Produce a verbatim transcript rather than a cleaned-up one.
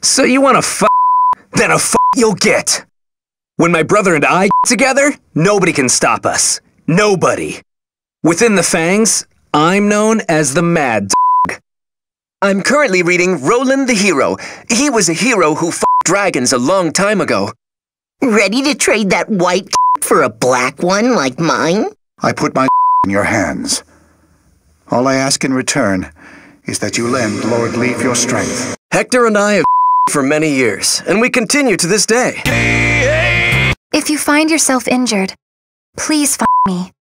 So you wanna f***? Then a f*** you'll get. When my brother and I get together, nobody can stop us. Nobody. Within the Fangs, I'm known as the Mad Dog. I'm currently reading Roland the Hero. He was a hero who fought dragons a long time ago. Ready to trade that white for a black one like mine? I put my in your hands. All I ask in return is that you lend Lord Leaf your strength. Hector and I have for many years, and we continue to this day. If you find yourself injured, please find me.